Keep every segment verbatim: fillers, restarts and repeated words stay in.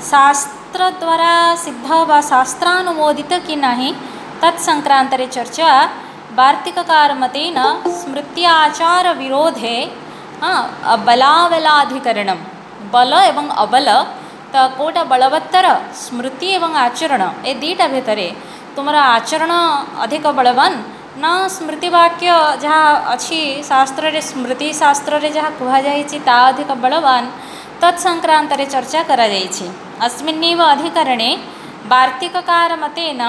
शास्त्र द्वारा सिद्ध व शास्त्रानुमोदित कि नहीं तत्संक्रांतरे चर्चा वार्तिककार मतेन स्मृत्याचार विरोधे बलाबलाधिकरणम बल एवं अबल तो कोटा बलवत्तर स्मृति एवं आचरण ए दीटा भितर तुमर आचरण अधिक बलवान न स्मृतिवाक्य जहाँ अच्छी शास्त्र रे स्मृति शास्त्र रे जहाँ कहुई ता अधिक बलवान तत्संक्रांतरे चर्चा करा जायछि। अस्मिन्नेव अधिकरणे वार्तिककार मतेन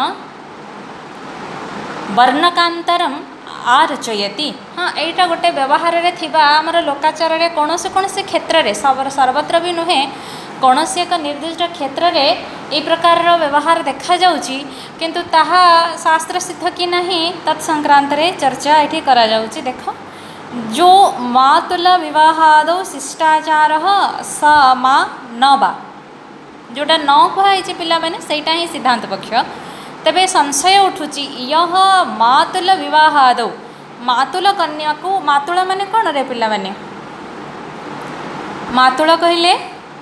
वर्णकांतरम आरचयति। हाँ एटा गोटे व्यवहार रे थिबा आमर लोकाचार रे कोनोसे कोनोसे क्षेत्र रे सर्वत्र भी नुहे कौनसी एक निर्दिष्ट क्षेत्र में ये प्रकार व्यवहार देखा जाउची किंतु ताहा शास्त्र सिद्ध कि नहीं तत्संक्रांत रे चर्चा ये करा जाउची। देख जो मातुल विवाहादौ शिष्टाचार स मा न बा जोटा न कहुई पिला मैंने सेटा ही सिद्धांत पक्ष। तेबे संशय उठुची यह मातुल विवाहादौ मातुल कन्या को मातुल माने कौन रे पिला मैंने मातुल कहले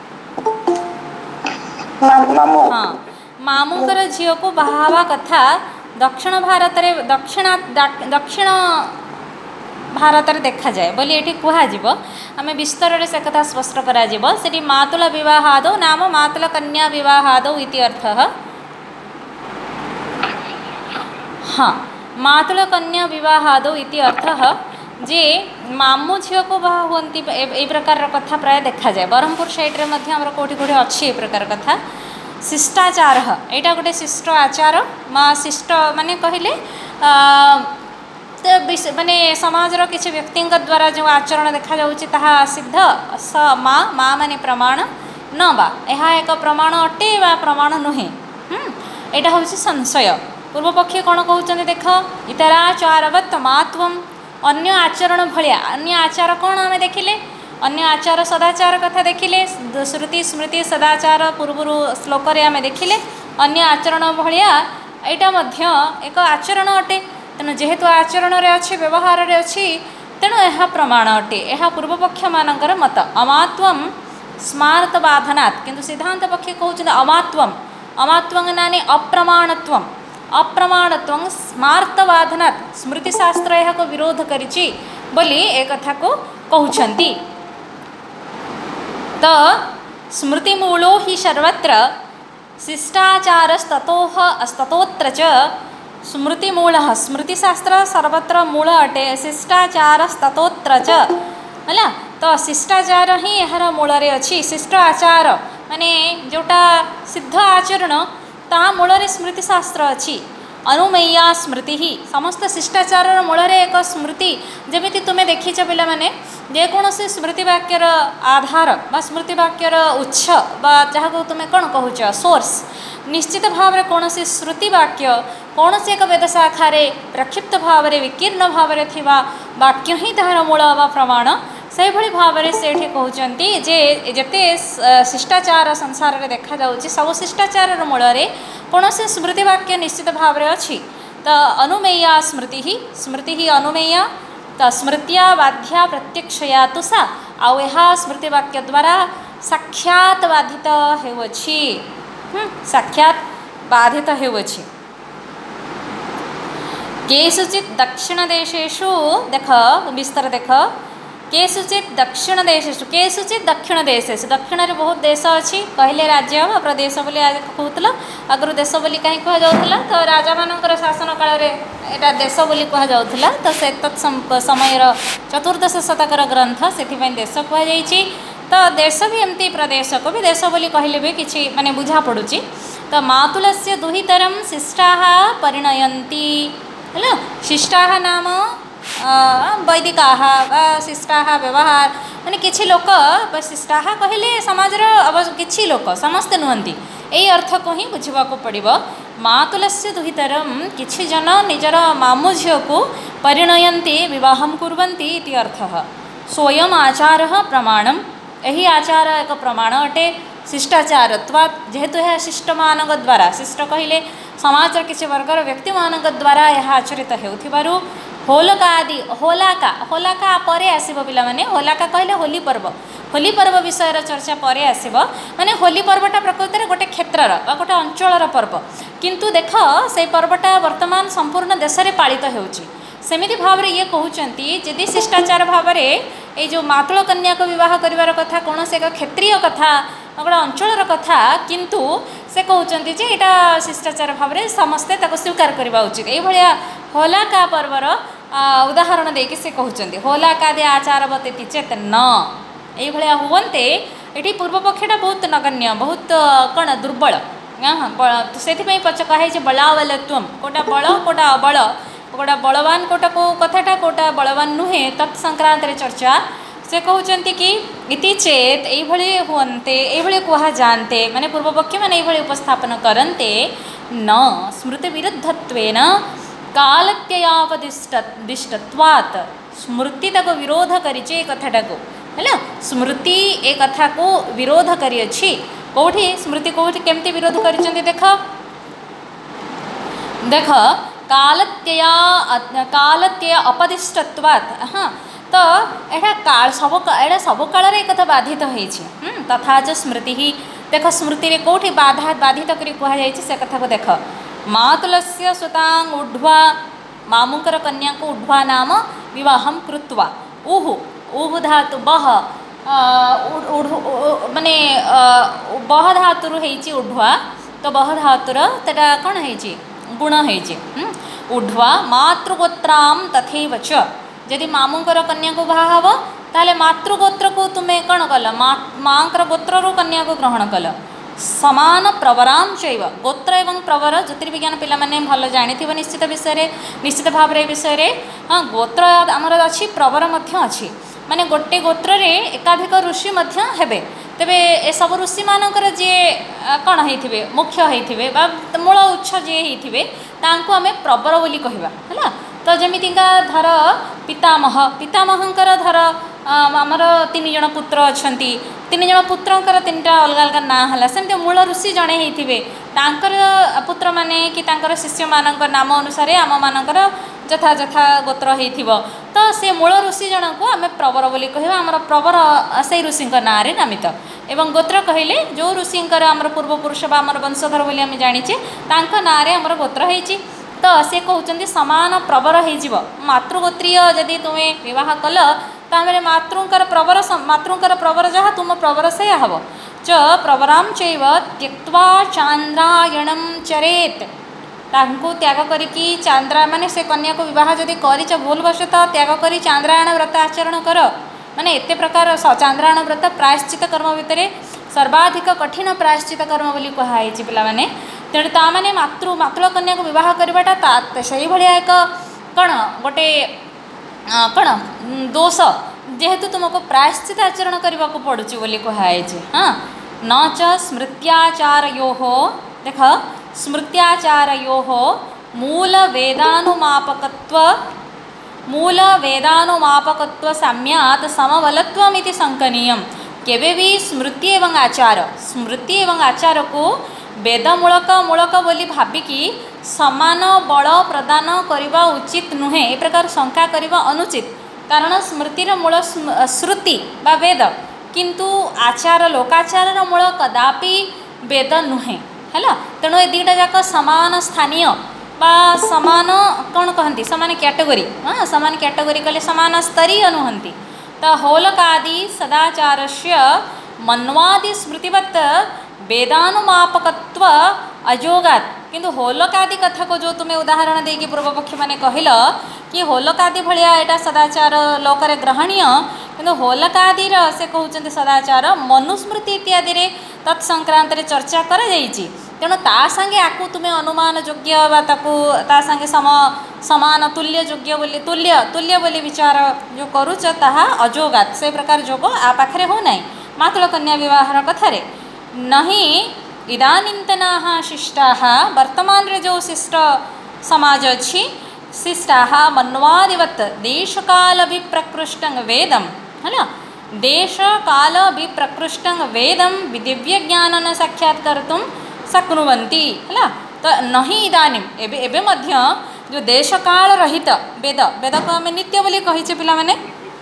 हाँ मामूकर झील को बाहावा कथा दक्षिण भारत रे दक्षिण दक्षिण भारत रे देखा जाए बोली ये कहुब आम विस्तार से कथा स्पष्ट करा से मातुल विवाहादौ नाम मातुल कन्या विवाहादौ इति अर्थः। हाँ मातुल कन्या विवाहादौ इति अर्थः जे मामू झील को बाहा हुंती ए प्रकार कथा प्राय देखा जाए। ब्रह्मपुर साइड रे कौटी कौटी अच्छी ए प्रकार कथा। शिष्टाचार यहाँ गोटे शिष्ट आचार माँ शिष्ट माने कहले माने समाजर किसी व्यक्ति द्वारा जो आचरण देखा जाउची ताहा सिद्ध स माँ माँ माने प्रमाण न बा यह एक प्रमाण अटे बा प्रमाण नुहे। यहाँ हूँ संशय। पूर्व पक्षी कौन कहते देख इतराचारवत् मात्वम अन्य आचरण भलिया अन्य आचार कौन आम देखिले अन्य आचार सदाचार कथा देखिले श्रुति स्मृति सदाचार पूर्व श्लोक आम देखिले अन्य आचरण भलिया यहाँ एक आचरण अटे। तेणु जेहेतु आचरण रे अच्छी व्यवहार रे अच्छी तेणु यह प्रमाण अटे। यह पूर्व पक्ष मानकर मत। अमात्वम स्मार्त बाधनात् किंतु सिद्धांत पक्षी कहते अमात्वम अमात्वं नानी अप्रमाणत्वम अप्रमाणत्वं स्मार्तवाधनात् स्मृतिशास्त्र यह को विरोध करिछि बोली एक कथा को कहउछन्ति। तो स्मृतिमूलो हि सर्वत्र शिष्टाचारस्ततोह स्ततोत्र च स्मृतिमूलः स्मृतिशास्त्र सर्वत्र मूल अटे शिष्टाचारस्ततोत्र च है। तो शिष्टाचार ही यार मूल रे अच्छी। शिष्ट आचार माने जोटा सिद्ध आचरण ता मूल स्मृतिशास्त्र अच्छी। अनुमेया स्मृति ही समस्त शिष्टाचार मूल एक स्मृति जमी तुम्हें देखीच पिला माने जेकोसी स्मृतिवाक्यर आधार बा स्मृतिवाक्यर उत्स बा जहाँ को तुम्हें कौन कहूच सोर्स निश्चित भाव में कौन श्रुतिवाक्य कौन सी एक वेदशाखा प्रक्षिप्त भाव में विकीर्ण भाव में थिबा वाक्य ही तार मूल बा प्रमाण से भली भाव में से कहते जे जेते शिष्टाचार संसार में देखा जाउची सब शिष्टाचार मूल कौन से स्मृतिवाक्य निश्चित भाव में अच्छी। तो अनुमेया स्मृति ही स्मृति ही अनुमेया तो स्मृतिया बाध्या प्रत्यक्षया तो सा आउ यह स्मृतिवाक्य द्वारा साक्षात बाधित हेउछि साक्षात बाधित हेउछि। केषुचित् दक्षिण देशेषु देख विस्तार देख केषुचित् दक्षिण देशेषु केषुचित् दक्षिण देशेषु दक्षिण रे बहुत देश अच्छी कहले राज्य प्रदेश बोली कहूला आगु देश बोली कहीं कह जाउथला। तो राजा मानकर शासन काल रे एटा देश बोली कह जाउथला। तो से तत् समयर चतुर्दश शतकर ग्रंथ से देश कह जाइछि। तो देश भी एमती प्रदेश को भी देश बोली कहले भी किछि माने बुझा पड़ुछि। तो मातुलस्य दुहितरम शिष्टाः परिणयन्ति है शिष्टाः नाम वैदिकाः शिष्टाः व्यवहार माने किछि लोक शिष्टाः कहले समाजर किछि लोक समस्ते नुहंती यही अर्थ को ही बुझा पड़ो। मातुलस्य दुहितरम किछि जन निजर मामू झील को परिणयन्ति विवाहं कुर्वन्ति इति अर्थः। स्वयं आचार प्रमाणम यही आचार एक प्रमाण अटे। शिष्टाचारत्वा जेहेतु यह शिष्ट मान द्वारा शिष्ट कहले समाज किसी वर्गर व्यक्ति मान द्वारा यह आचरित हो होलका आदि होलाका होलाका पर आसब पिला माने होलाका कहले होली पर्व होली पर्व विषय चर्चा पर आसब माने होली पर्वटा प्रकृत में गोटे क्षेत्रर गोटे अंचलर पर्व किंतु देख से पर्वटा वर्तमान संपूर्ण देश में पालित होउची सेमिति भाव ये कहते जदि शिष्टाचार भाव ये जो मातुल कन्या को विवाह करिवार कथा कौन से एक क्षेत्रीय कथा गोटे अंचलर कथा किंतु से कहते जे यहाँ शिष्टाचार भाव में समस्ते स्वीकार करवा उचित ये होलाका पर्वर उदाहरण देकी से कहते होलाका दे आचार बतेती चेत न ये हुवंते ये पूर्व पक्षटा बहुत नगण्य बहुत कौन दुर्बल से पच कहे बलावलत्व कोटा बल कोटा अबल कोटा बलवान कोटा को कथाटा कोटा बलवान नुहे तत्संक्रांत चर्चा से कहते कि इति चेत ये हुवंते ये कह जानते माने पूर्व पक्ष मैंने ये उपस्थापन करते न स्मृति विरुद्धत्वेन कालत्ययापदिष्टत्वात् स्मृति तक विरोध करिचे ए कथाटा को है स्मृति ए कथा को विरोध करिछि कौटी स्मृति कौटी केमती विरोध करिसेंती देख देख कालत्यया कालत्यय अपदिष्टत्वात् हाँ तो यहाँ काल सब एटा सब काल एक कथा बाधित होइछि तथा च स्मृति ही देख स्मृति रे कौटी बाधा बाधित करी कहा जाइछि से कथा को देख मातुलस्य सुतांग उढ्वा मामुकर कन्या को उढ्वा नाम विवाहं कृत्वा उहु उहु धातु बह माने बह धातुरु हेछि उढ्वा तो बह धातुर तेटा कौन हेछि गुण हेछि उढ्वा मातृगोत्रां तथैव च यदि मामुकर कन्या को बाहा हब ताले मातृगोत्र को तुम्हें कौन कल माँकर गोत्रु कन्या को ग्रहण कल समान प्रवरां चैव गोत्र एवं प्रवर ज्योतिर्विज्ञान पिला माने भल जानी निश्चित विषय निश्चित भाव विषय हाँ गोत्र आमर अच्छी प्रवर मध्य अच्छी माने गोटे गोत्र रे एकाधिक ऋषि मध्य हेबे तेबे ए सब ऋषि मानकर जे कौन होइथिबे मुख्य होइथिबे बा मूल उच्च जे होइथिबे तांको आमे प्रवर बोली कहबा हला तो जमीतिका धर पितामह पितामहंकर धर आमर तीन जन पुत्र अछंती तीन जन पुत्रंकर तीनटा अलग अलग ना हला सेमते मूल ऋषि जणे हेइथिबे तांकर पुत्र माने कि तांकर शिष्य मानकर नाम अनुसार आम मानकर जथा जथा गोत्र हेइथिबो तो से मूल ऋषि जन को आमे प्रवर बोली कहबा आमर प्रवर से ऋषिंक ना रे नामित एवं गोत्र कहले जो ऋषिंकर आमर पूर्व पुरुष बा आमर वंशधर बोली आमे जानिचे तांक ना रे आमर गोत्र हेइची तो से कहते सामान प्रवर हो मातृगोत्रीय जदि तुम्हें विवाह कल तामें मातृंकर प्रवर मातृंकर प्रवर जहाँ तुम प्रवर से हम च प्रवरां चैव त्यक्त्वा चांद्रायणं चरेत तांको त्याग करिकी चांद्रा माने से कन्या को विवाह जदि करिच भूलवशतः त्याग करी चांद्रायण व्रत आचरण कर माने एते प्रकार चांद्रायण व्रत प्रायश्चित कर्म भितर सर्वाधिक कठिन प्रायश्चित कर्म बोली कहुई पिला माने तेणु ताने मातृ मातृ कन्या को विवाह करवाटा से भाया एक कौन गोटे कौन दोष जेहेतु तुमको प्रायश्चित आचरण करने को पड़ुची बोली कहुई हाँ न च स्मृत्याचारयो देख स्मृत्याचारयो मूल वेदानुमापकत्व मूल वेदानुमापकत्व साम्यात् समबलत्वमिति संकनीय केबे भी स्मृति एवं आचार स्मृति एवं आचार को वेदमूलक मूलक बोली भाविकी समान बल प्रदान करने उचित नुहे ए प्रकार शंका करने अनुचित कारण स्मृतिर मूल श्रुति बा वेद किंतु आचार लोकाचार मूल कदापि वेद नुहे है तेणु ए दुईटा जाक सामान स्थानीय बा सामान कौन कहती सामान कैटेगोरी हाँ सामान कैटेगोरी कहले सामान स्तरीय नुहंती तो होलकादि सदाचार से मन्वादि स्मृतिवत् वेदानुमापकत्व अजोगात किंतु होलकादि कथा को जो तुम्हें उदाहरण देकी पूर्व पक्ष मैंने कहल कि होलकादि भाया यहाँ सदाचार लोकरे ग्रहणीय किंतु होलकादिर से कहते सदाचार मनुस्मृति इत्यादि रे तत्संक्रांत चर्चा कर जाइछि तेणु ता संगे आकु तुम्हें अनुमान योग्य बा ताकु ता संगे सम समान तुल्य योग्य बोली तुल्य तुल्य बोली विचार जो करुच ताहा अजोगात से प्रकार जोग आ पाखरे हो नहीं मातृ कन्या विवाह कथारे नहीं इदानीन्तनाः शिष्टाः वर्तमान रे जो शिष्ट समाज अच्छी शिष्टाः मन्वादिवत् देशकाल भी प्रकृष्टं वेदम है ना देश काल विप्रकृष्टं वेदं दिव्यज्ञानन साक्षात्कर्तुं शक्नुवन्ति है तो नहीं इदानीम एबे एबे मध्य जो देश काल रहित वेद वेद को आम नित्य बोली कहीचे पिला माने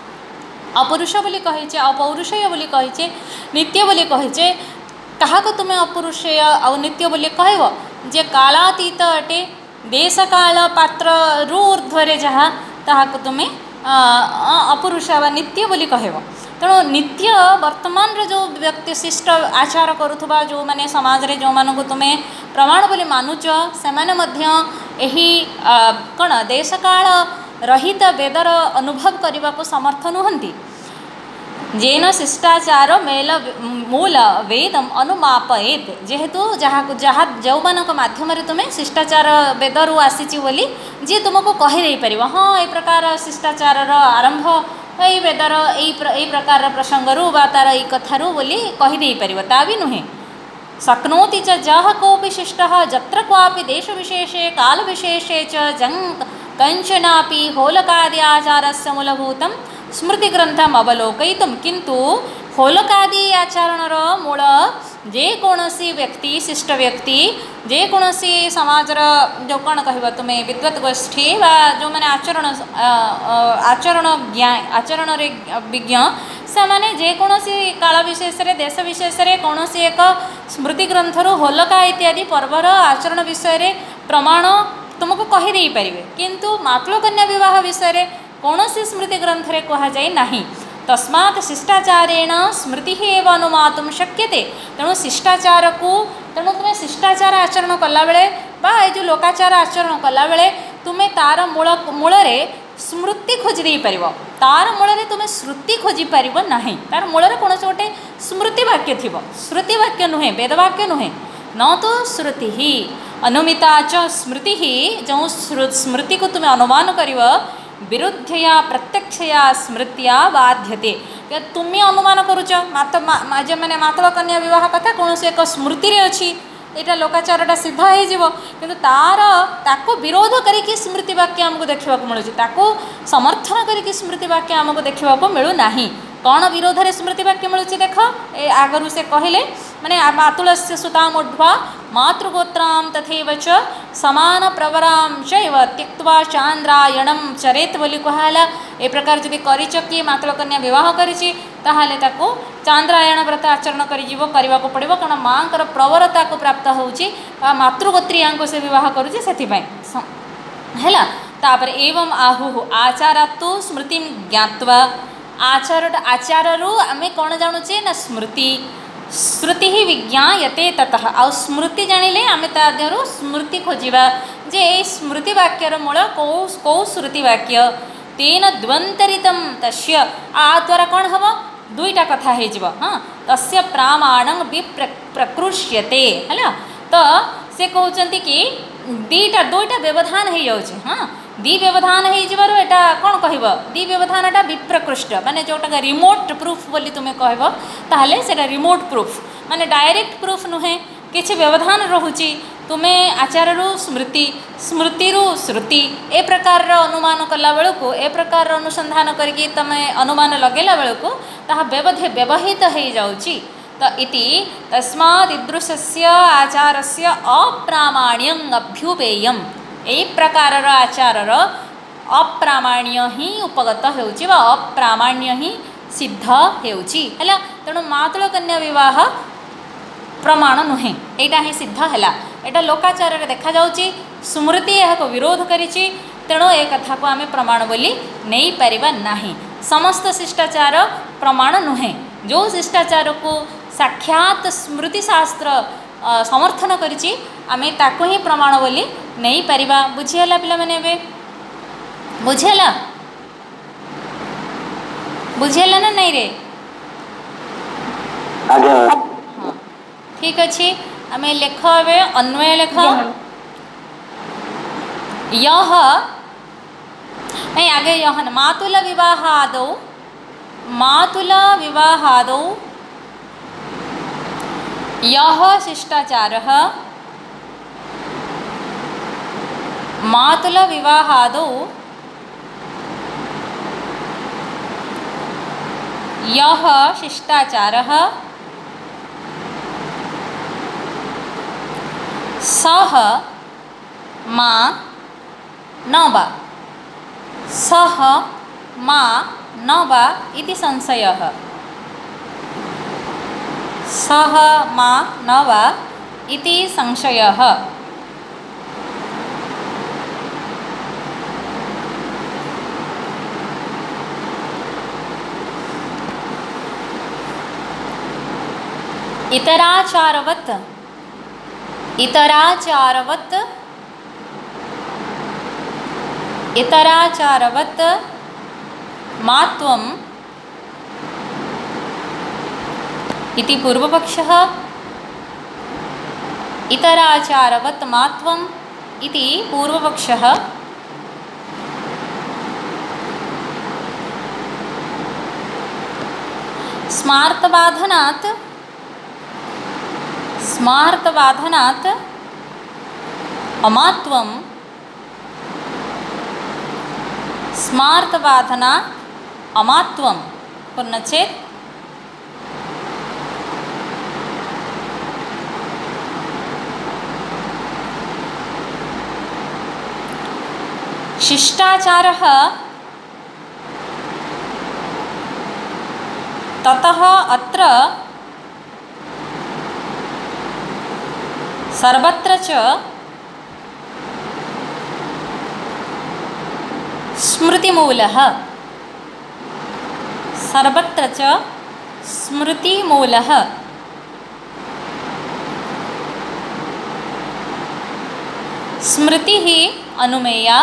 अपरुष बोली कहीचे अपौरुषेय बोली कहीचे नित्य बोली कहीचे कहा को तुम्हें अपरुषेय आ नित्य बोली कहब जे कालातीत अटे देश काल पात्र रु ऊर्ध्वरे जहाँ ताहाको तुम्हें अपरुष वा नित्य बोली कहब तेणु नित्य वर्तमान रे जो व्यक्ति शिष्ट आचार करुवा जो माने समाज रे जो मानक तुम्हें प्रमाण बोली मानुच से माने मध्य एही कण देश काल रहित वेदर अनुभव करने को समर्थ नुहंती जेन शिष्टाचार मेल मूल वेदम अनुमापयेत जेहेतु जहाँ जहाँ जो मानक माध्यम तुम्हें शिष्टाचार वेदरू आसी बोली जी तुमको कहीदे पार हाँ ये प्रकार शिष्टाचार आरंभ यही वेदर यही प्रकार प्रसंगरू बा तार यही कथारू बोली कहीदे पार ता भी नुहे शक्नोति च जह कोऽपि शिष्टः जत्र क्वापि देश विशेषे काल विशेषे च जं कंचनापि होलकादि आचारस्य मूलभूतं स्मृति ग्रंथम अवलोकयितुं किंतु होलकादि आचरणर मूल जेकोसी व्यक्ति शिष्ट व्यक्ति जेकोसी समाजर जो कौन कह तुम्हें विद्वत गोष्ठी बा जो मैंने आचरण आचरण ज्ञा आचरण विज्ञ से मैंने जेकोसी काल विशेष देश विशेष कौन एक स्मृति ग्रंथर होलका इत्यादि पर्वर आचरण विषय प्रमाण तुमको कहीदे पारे किंतु मातृ कन्या विवाह विषय कौन स्मृति ग्रंथ रे कह जाए नहीं तस्मात् शिष्टाचारेण स्मृति एवं अनुमातुं शक्यते तेणु शिष्टाचार को तेणु तुम्हें शिष्टाचार आचरण कला बेले बा ये जो लोकाचार आचरण कला बेले तुम्हें तार मूल मूल स्मृति खोजी दे पार तार मूल तुम्हें श्रुति खोजी पार ना तार मूल कौन गोटे स्मृति वाक्य थी श्रुति वाक्य नुहे वेद वाक्य नुहे न तो श्रुति ही अनुमिता च स्मृति ही जो स्मृति को तुम्हें अनुमान कर विरुद्धया प्रत्यक्षया स्मृतिया बाध्यते तुम्हें अनुमान करुच मात मैंने मातृ कन्या विवाह कथा कौन से एक स्मृति रे अच्छी यहाँ लोकाचारटा सिद्ध हो कि तार ताको विरोध करके स्मृति वाक्य आमको देखा मिलूँ समर्थन करके स्मृति वाक्य आमको देखा मिलूना कौन विरोध रे स्मृति वाक्य मिलूँ देख ए आगरू से कहले माने मातुलस्य सुताम ऊर्ध्वा मातृगोत्रां तथैव च समान प्रवरां चैव त्यक्त्वा चांद्रायणं चरेत बोली कहला ए प्रकार जदि करिच कि मातृ कन्या विवाह करिछि ताहाले ताको चांद्रायण व्रत आचरण करिजिवो करबा को पड़िबो कारण मांकर प्रवरता को प्राप्त होउछि मातृगोत्रीयांको से विवाह करुछि सेथि पय हैला तापर एवं आहु आचारात्तु स्मृतिं ज्ञात्वा आचार आचाररू आमे कौन जानुचे ना स्मृति श्रुति ही विज्ञायते ततः आ स्मृति जानिले आमे ता देहरु स्मृति खोजिबा जे ए स्मृति वाक्यर मूल कौ कौ श्रुति वाक्य तेन द्वंतरितम तस्य आ द्वारा कौन हम दुईटा कथा हो जिवो हाँ तस्य प्रामाणं विप्रकृष्यते हैला तो से कहउचंती कि दीटा दुईटा व्यवधान हो जाउछि हाँ दी व्यवधान हो एटा कौन कह दी व्यवधानटा विप्रकृष्ट माने जोटा रिमोट प्रूफ बोली तुम्हें कहब ताहले सेटा रिमोट प्रूफ माने डायरेक्ट प्रूफ नुहे किछि व्यवधान रहुची तुम्हें आचाररू स्मृति स्मृतिरू श्रुति ए प्रकार अनुमान कला बेलू ए प्रकार अनुसंधान करके तमें अनुमान लगेला बेलू ताहा व्यवधे व्यवहित हो जाउची तो इति तस्मादीदृशस्य आचारस्य अप्रामाण्यं अभ्युपेयम् यही प्रकार आचारर अप्रामाण्य ही उपगत होउची बा अप्रामाण्य ही सिद्ध होउची हैला तेणु मातृ कन्या विवाह प्रमाण नुहे यहाँ ही सिद्ध है एटा लोकाचार देखा जाउची स्मृति यह विरोध करिची तेणु ए कथा को आमे प्रमाण बोली नहीं पारिबा नाही समस्त शिष्टाचार प्रमाण नुहे जो शिष्टाचार को साक्षात स्मृति शास्त्र समर्थन करिची आमे ताको ही प्रमाण बोली नहीं पारिबा बुझीला पिला माने बे बुझीला बुझीला ना नहीं रे आगे हाँ ठीक अच्छे आमे लेख ए अन्वय लेख यह नहीं आगे यह मातुल विवाहादौ मातुल विवाहादौ यह शिष्टाचारः मातुल विवाहादौ यः शिष्टाचारः सः मा न वा सः मा न वा इति संशयः सः मा न वा इति संशयः इतराचारवत् इतराचारवत् इतराचारवत् मात्वम् इति पूर्वपक्षः इतराचारवत् मात्वम् इति पूर्वपक्षः स्मार्तबाधनात् स्मार्तबाधनात् अमात्वं स्मार्तबाधनात् अमात्वं पुनश्चेत् शिष्टाचारः ततः अत्र सर्वत्र च स्मृतिमूलः सर्वत्र च स्मृतिमूलः स्मृतिः अनुमेया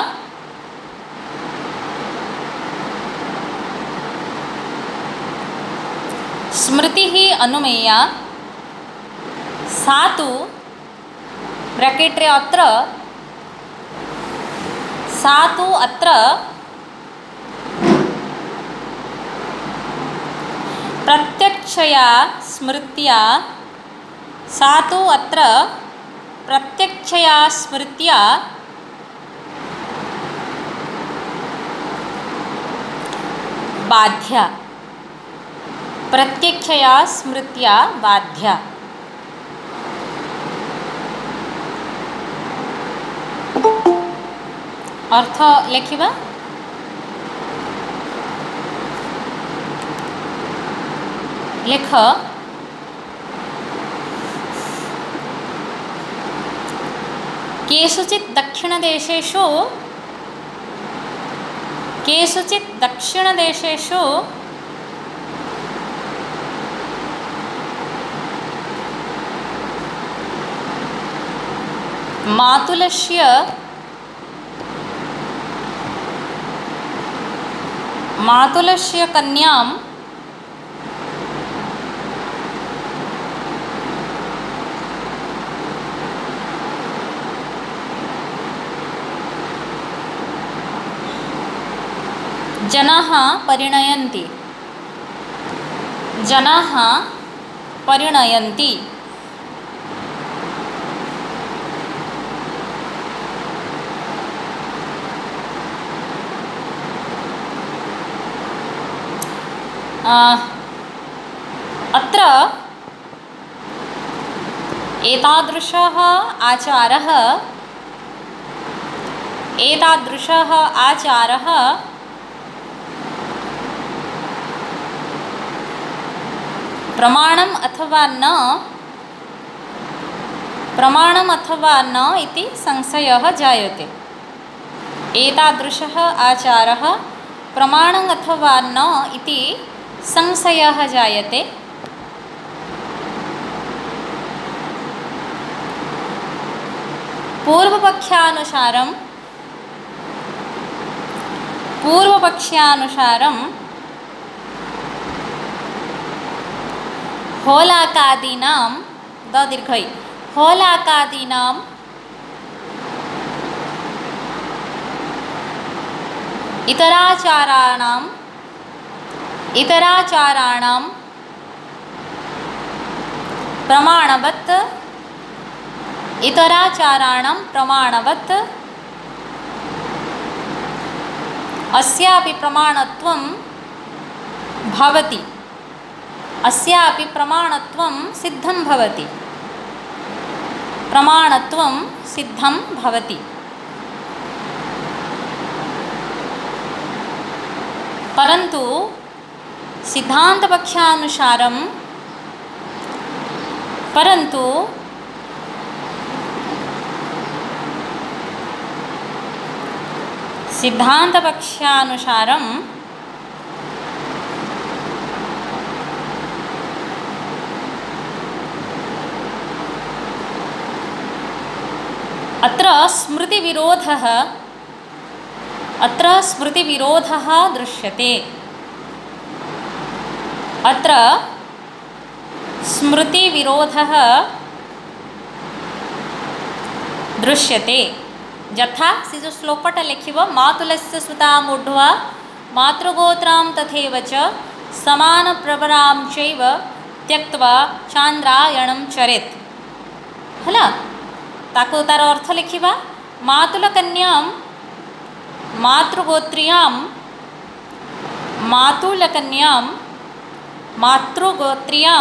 स्मृतिः अनुमेया सा तु ब्रैकेट रे अत्र सा तु अत्र प्रत्यक्षया स्मृत्या सा तु अत्र प्रत्यक्षया स्मृत्या बाध्या प्रत्यक्षया स्मृत्या बाध्या अर्थ लिखिबा लेख केषुचित् दक्षिणदेशेषु केषुचित् दक्षिणदेशेषु मातुलस्य मातुलस्य कन्यां जनाः परिणयन्ति जनाः परिणयन्ति अत्र एतादृशः आचारः एतादृशः आचारः प्रमाणम् अथवा न प्रमाणम् अथवा न इति संशयः जायते एतादृशः आचारः प्रमाणम् अथवा न इति संशयः जायते पूर्वपक्षानुसारं पूर्वपक्षानुसारं होलाकादीनां द दीर्घै होलाकादीनां इतराचाराणाम् इतराचाराणां प्रमाणवत् इतराचाराणां प्रमाणवत् अस्यापि प्रमाणत्वं भवति अस्यापि प्रमाणत्वं सिद्धं भवति, प्रमाणत्वं सिद्धं भवति। परन्तु सिद्धान्तपक्षानुसारं परन्तु सिद्धान्तपक्षानुसारं अत्र स्मृतिविरोधः अत्र स्मृतिविरोधः दृश्यते। अत्र स्मृतिविरोधः दृश्यते। यथा से जो श्लोकटा लिखिब मातुलस्य सुता मूढ्वा मातृगोत्रां तथैव च समानप्रवरां चैव त्यक्त्वा चान्द्रायणं चरेत्। हला ताको तार अर्थ लिखिबा मातुलकन्यां मातृगोत्रियां मातुलकन्यां मातृगोत्रियां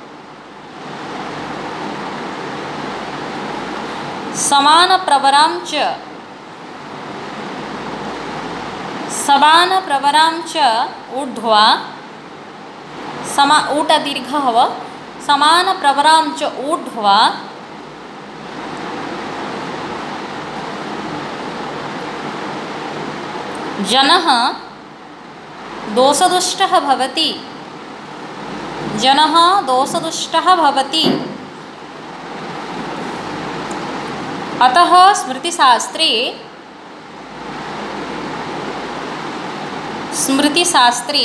समानप्रवरां च समानप्रवरां च ऊढ्वा समा ऊट दीर्घ हव समानप्रवरां च ऊढ्वा जनः दोषदुष्टः भवति जनः दोषदुष्टः भवति। अतः स्मृतिशास्त्रे स्मृतिशास्त्रे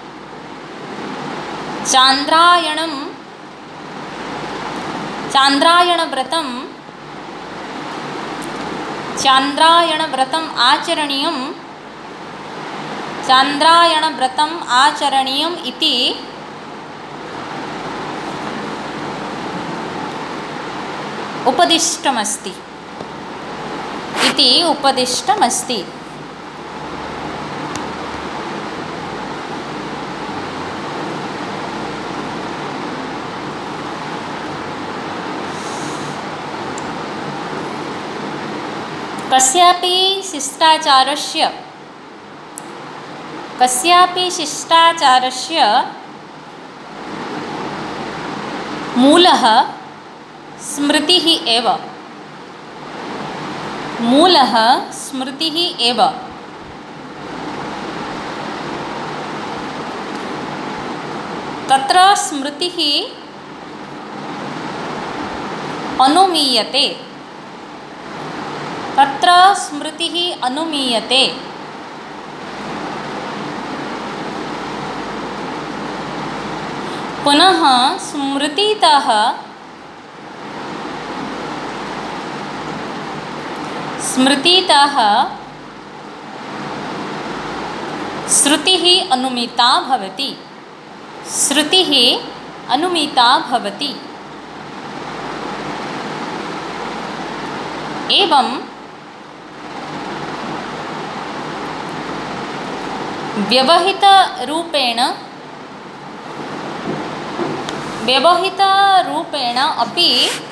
चान्द्रायणं चान्द्रायणव्रतं चान्द्रायणव्रतम् आचरणीयं चान्द्रायणव्रतम् आचरणीयम् इति उपदिष्टमस्ति इति उपदिष्टमस्ति। कस्यापि शिष्टाचारस्य कस्यापि शिष्टाचारस्य मूलः स्मृतिः एव मूलः स्मृतिः एव। तत्र स्मृतिः अनुमीयते तत्र स्मृतिः अनुमीयते। पुनः स्मृतितः स्मृतितः श्रुतिः अनुमिता भवति श्रुतिः अनुमिता भवति। एवं व्यवहितरूपेण व्यवहितरूपेण अपि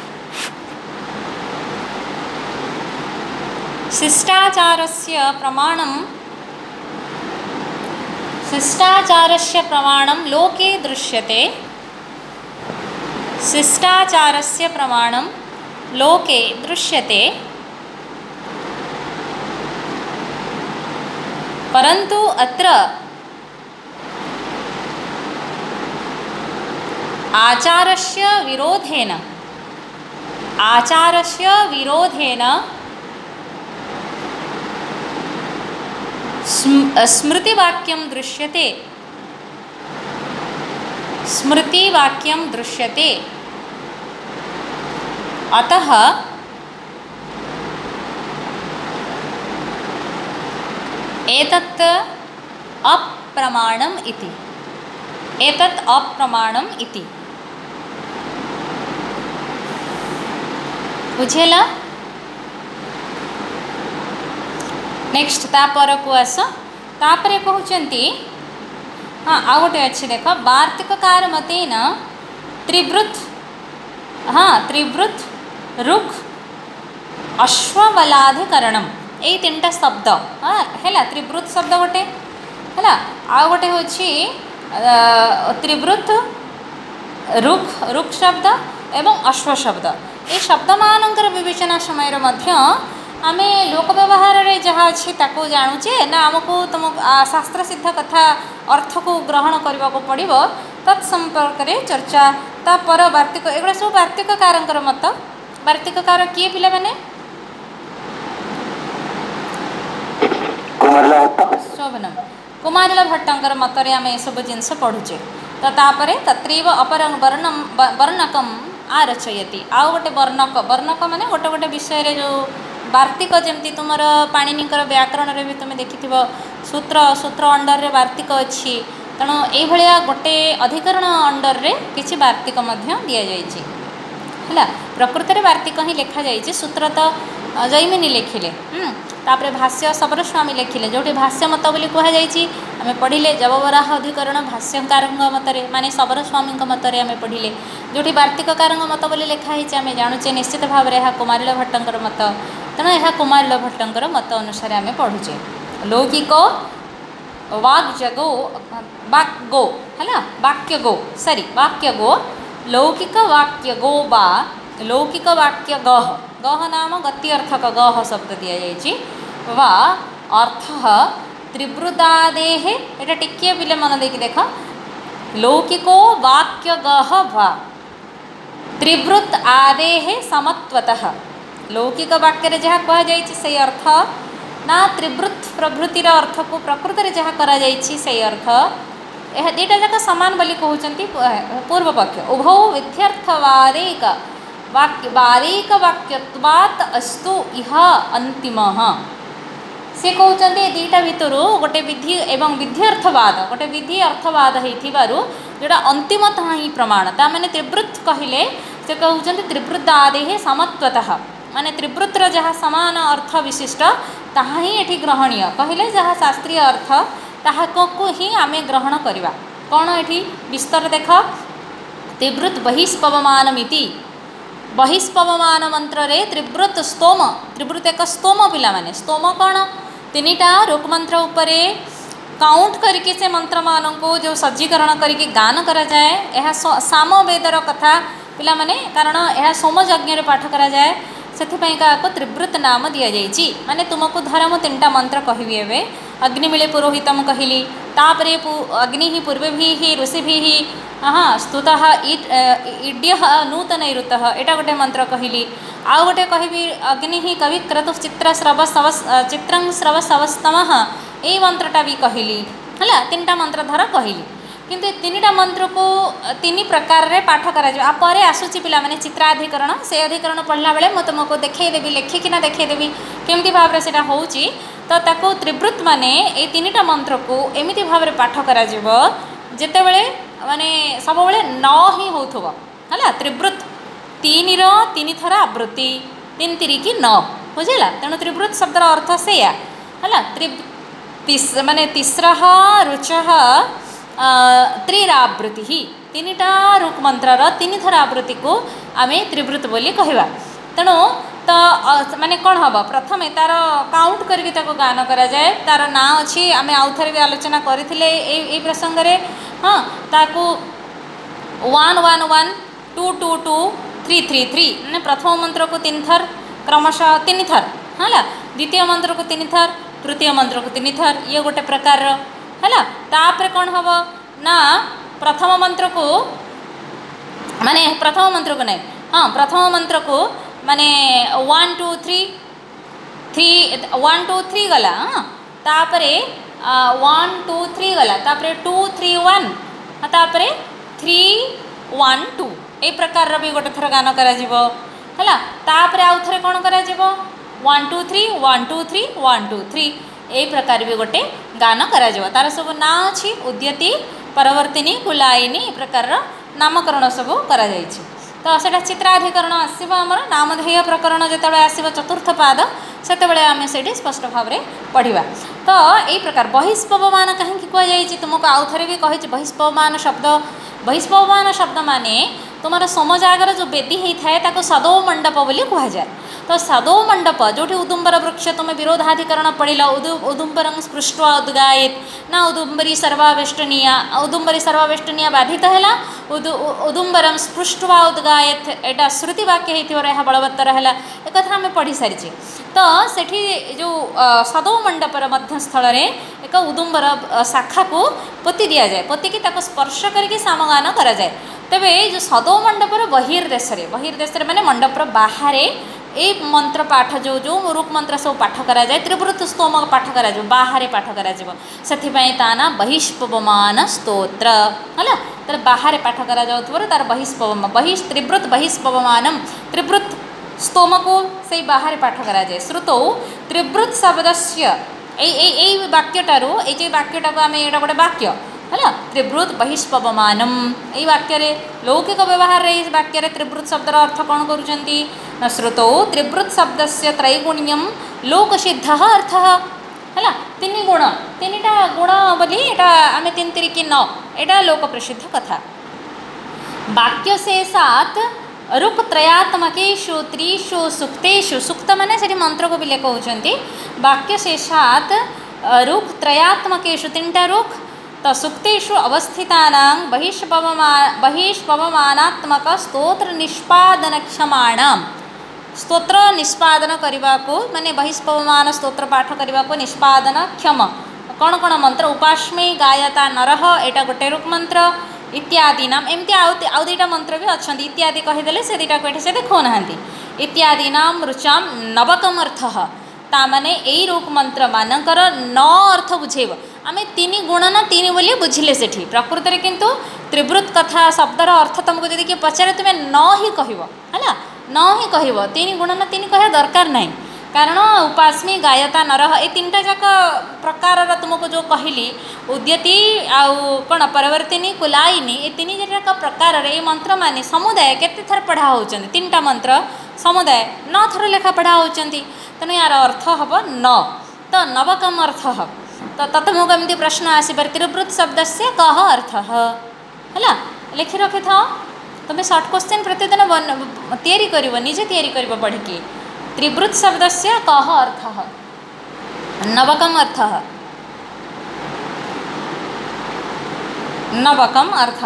शिष्टाचारस्य प्रमाणं शिष्टाचारस्य प्रमाणं लोके दृश्यते शिष्टाचारस्य प्रमाणं लोके दृश्यते। परन्तु अत्र आचारस्य विरोधेन आचारस्य विरोधेन स्मृतिवाक्यं दृश्यते स्मृतिवाक्यं दृश्यते। अतः एतत् अप्रमाणम् इति एतत् अप्रमाणम् इति बुझेला। नेक्स्ट तापर को आस तापरे कहउचंती हाँ आउ गोटे अच्छी देख वार्तिककार मतेन त्रिवृत हाँ त्रिवृत रुख अश्वबलाधिकरणम यही तीन टा शब्द हाँ है त्रिवृत शब्द गोटे है आउ गोटे हूँ त्रिवृत रुख रुख शब्द एवं अश्व शब्द ये शब्द मानकर विवेचना समय आम लोक व्यवहार रे जहाँ अच्छी ताको जानुचे ना आमको तुम शास्त्र सिद्ध कथा अर्थ को ग्रहण करने को पड़ो तत्संपर्क चर्चा तापर वार्तिक एगुड़ा सब वार्तिककार मत वार्तिककार किए पिला माने शोभनम कुमारिल भट्टंकर मतरे आम ये सब जिनस पढ़ुचे तो तापर तत्रैव अपर वर्णम वर्णकम आरचयति आउ गोटे वर्णक वर्णक माने गोटे गोटे विषय जो वार्तिक जमती तुम पाणिनिकर व्याकरण रे भी तुम्हें देखि सूत्र सूत्र अंडर रे वार्तिक अच्छी तेणु ये गोटे अधिकरण अंडर रे किछि वार्तिक मध्य दिया जाइछि है प्रकृत में वार्तिक ही लिखा जाइछि सूत्र तो जैमिनी लिखिले तापर भाष्य सबरस्वामी लिखिले जो भाष्य मत बोली कहुई आम पढ़िले जबवराह अधिकरण भाष्यकार मतरे माने सबरस्वामी मतरे आम पढ़िले जो वार्तिककार मत बोली लिखाई आम जानुचे निश्चित भाव में यह कुमारिल भट्टंकर मत तेणु यह कुमारिल भट्टंकर मत अनुसार आम पढ़ुचे लौकिक वाग्जगो वाक्गो है वाक्य गो सरी वाक्य गो लौकिक वाक्य गो बा लौकिक वाक्य गह गह नाम गत्यर्थक गह शब्द दि जाइए वा अर्थ त्रिवृदादेह एटा टिके पिले मन देखि देख लौकिको वाक्य गह वा त्रिवृत आदेह समत्वतः लौकिक वाक्य जहाँ कह जाइए से अर्थ ना त्रिवृत प्रभृतिर अर्थ को प्रकृत में जहाँ करा जाइए से अर्थ यह दुईटा जाक सामान बोली कहते पूर्व पक्ष उभौ विध्यर्थवादेक वाक्य वारेक वाक्यत्वात् अस्तु इह अंतिम से कहते दुईटा भितर गोटे विधि एवं विध्यर्थवाद गोटे विधि अर्थवाद होटा अंतिमतः ही प्रमाण ता माने त्रिवृत कहले से कहते त्रिवृत्तादेः समत्वतः माने त्रिवृत्र जहाँ समान अर्थ विशिष्ट ताहा ही एठी ग्रहणीय कहले जहाँ शास्त्रीय अर्थ ताहाको ही आमे ग्रहण करिबा कौन एठी विस्तार देख त्रिवृत बहिष्पवमानमिति बहिष्पवमान मंत्र रे त्रिवृत स्तोम त्रिवृत एक स्तोम पिला माने स्तोम कौन तीनटा रूप मंत्र उपरे काउंट करके से मंत्र मान को जो सज्जीकरण करके गान करा जाए यह साम वेदर कथा पिला माने कारण यह सोम यज्ञ पाठ करा जाए से त्रिवृत नाम दि जाइए माने तुमको धर मु तीन टा मंत्र कहबी एवं अग्निमिले पुरोहितम कहली तापरे अग्नि पूर्वे भी ऋषि भी हाँ स्तुत इड्य नूतन ऋत एटा गोटे मंत्र कहली आउ गोटे कहबी अग्नि कवि क्रतु चित्रस्रव सव चित्रं स्रव सवस्तम यही मंत्रटा भी कहली है तीन टा मंत्र धर कहली किंतु तीन टा मंत्र को तीन प्रकार रे पाठ कर आसूची पिला माने चित्राधिकरण से अधिकरण पढ़ला बेले मैं तुमको देखईदेवी लेखिकिना देखईदेवी केमती भाव से होची तो ताको त्रिवृत माने ये तीन टा मंत्र को एमती भाव पाठ करा जिवो जेतेबेले माने सब बेले न ही होथबो हला त्रिवृत तीन रो तीन थर आवृत्ति तीन तिरी की न बुझेला तेणु त्रिवृत शब्दर अर्थ सेया हला त्रि तीस माने तिस्रः रुचः त्रिरावृत्ति तीन टा रुक मंत्रर तीन थर आवृत्ति को आम त्रिवृत बोली कहवा तेणु तो माने कौन हम प्रथम तार काउंट करके गान करा जाए तार ना अच्छी आम आउ थे भी आलोचना करथिले ए प्रसंग रे हाँ ताकू one one one two two two three three three मैंने प्रथम मंत्र को तीन थर क्रमशः तीन थर है द्वितीय मंत्र को तीन थर तृतीय मंत्र को तीन थर ये गोटे प्रकार है तापर कौन हम ना प्रथम मंत्र को माने प्रथम मंत्र को नहीं हाँ प्रथम मंत्र को माने one two three three one two three गला हाँ तापरे वन टू थ्री गला तापरे टू थ्री वन तापरे थ्री वन टू ए प्रकार भी गोटे थर गान करा जीवो है तापरे आउ थे कौन करा जीवो one two three one two three one two three यही प्रकार भी गोटे गान करा जीवो तार सब ना अच्छी उद्यति परवर्तिनी कुलायिनी प्रकार नामकरण सब करा जाइछि तो सेटा चित्राधिकरण आसब आमर नामधेय प्रकरण जिते आसब चतुर्थ पाद से आम से स्पष्ट भाव में पढ़ा तो यही प्रकार बहिष्पवमान कहीं कहुई तुमको आउ थे भी कही बहिष्पवमान शब्द बहिष्पवमान शब्द माने तुम सोमजागर जो बेदी होता है ताको सदौ मंडप बोली कहुए। तो सदौ मंडप जो उदुम्बर वृक्ष तुम विरोधाधिकरण पढ़ल उदु उदुम्बर स्पृष्ट्वा उद्गायेत ना उदुम्बरी सर्वावेष्टनीया उदुम्बरी सर्वावेष्टनीया बाधित है उदु उदुम्बर स्पृष्ट्वा उद्गायेत एटा श्रुतिवाक्य होता बलवत्तर है एक आम पढ़ी सारी। तो सेठी जो सदौ मंडपर मध्यस्थल एक उदुम्बर शाखा को पोती दि जाए पोतिकी स्पर्श करके सामगान करा जाए। तेबे जो सदौ मंडपर बहिर्देश बहिर्देश माने मंडपर बाहर ए मंत्र पाठ जो जो रुक मंत्र सब पाठ करा जाए त्रिवृत स्तोम पाठ करा जाए बाहर पाठ करा जाए से ता ना बहिष्पवमान स्तोत्र है तर बाहर पाठ करा जाउथवर तार बहिष्पवम बहिष त्रिवृत बहिष्पवमानम त्रिवृत स्तोम को से बाहर पाठ करा जाए। श्रुतौ त्रिवृत शब्दस्य ए वाक्यटारू ये वाक्यटा को आम एटा गोटे वाक्य है त्रिवृत बहिष्पवमानम यही वाक्य लौकिक व्यवहार इस वाक्य त्रिवृत शब्दर अर्थ कौन करुँच श्रुतौ त्रिवृत शब्द से त्रैगुण्यम लोकसिद्ध अर्थ है तीन गुण तीन टा गुण बोली एटा आम तीन तिरिकी न एटा लोक प्रसिद्ध कथा। वाक्य से सात रुक् त्रयात्मकेषु त्रिषु सुक्तेषु सुक्त माने से मंत्र को बिले कहते वाक्य से सात रुक् त्रयात्मकेषु तीनटा रुक् तो सुक्तेषु अवस्थितानां बहिष्पवमा बहिष्पवमानात्मक स्तोत्र निष्पादनक्षमाणां स्तोत्र निष्पादन करने को माने बहिष्पवमान स्तोत्र पाठ करने को निष्पादन क्षम कौन कौन मंत्र उपास्मे गायता नरह एटा गोटे रुक् मंत्र इत्यादि नाम एमती आउ दुईटा मंत्र भी अच्छा इत्यादि कहीदेले से दुईटा को से देखो ना इत्यादि नाम रुचाम नवकम अर्थ ताने यही रुक् मंत्र मानकर न अर्थ बुझेब आम तीन गुण ना तीन बोली बुझिले से प्रकृत में किंतु त्रिवृत कथा शब्दर अर्थ तुमको जब किए पचारे तुम्हें न ही कह है न ही कह तीन गुण ना तीन कह दरकार ना कारण उपास्मी गायता नरह ये तीन टा जाक प्रकार तुमको जो कहली उद्यति आउ कौन परवर्तिनी कुलायिनी ये तीन जाक प्रकार ये मंत्र माने समुदाय केते थर पढ़ा होचंती तीन टा मंत्र समुदाय न थर लेखा पढ़ा होचंती तेणु यार अर्थ हम न तो नवकम अर्थ तो तत्मुख एमती प्रश्न आसपार त्रिवृत शब्द से कह अर्थ है लिखि रखि था तुम सर्ट क्वेश्चन प्रतिदिन तैयारी कर निजे तैयारी कर पढ़ की त्रिवृत शब्द से कह अर्थ नवकम अर्थ नवकम अर्थ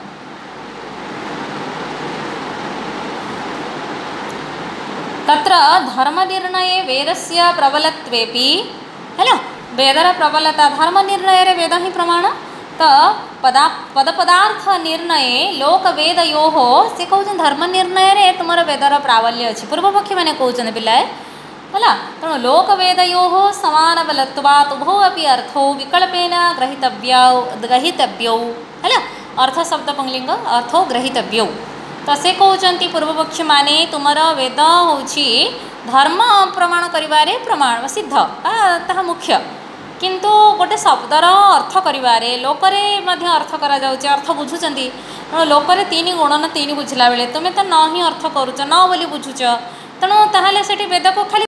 तत्र धर्म निर्णय वेदस्य प्रबलत्वेपि है वेदर प्रबलता धर्म निर्णय रे वेद ही प्रमाण तो पदा पद पदार्थ निर्णय लोक वेदयो से कहते धर्म निर्णय रे तुम वेदर प्राबल्य अच्छी पूर्वपक्षी मैंने कहते पिलाए है तेणु लोक वेदयो समान बलत्वात् उभौ अपि अर्थौ विकल्पेन ग्रहीतव्यौ ग्रहीतव्यौ है अर्थ शब्द पुंलिंग अर्थौ ग्रहीतव्यौ तो से कहते पूर्वपक्षी माने तुम वेद हूँ धर्म प्रमाण करिवारे प्रमाण सिद्ध ता मुख्य किंतु गोटे शब्दर अर्थ करिवारे लोकरे मध्य अर्थ करा जाउचे अर्थ बुझुचंती लोकरे तीन गुण न तीन बुझला बेले तुम तो न ही अर्थ करुच न बोली बुझुच तेणु ताहले सेठी वेद को खाली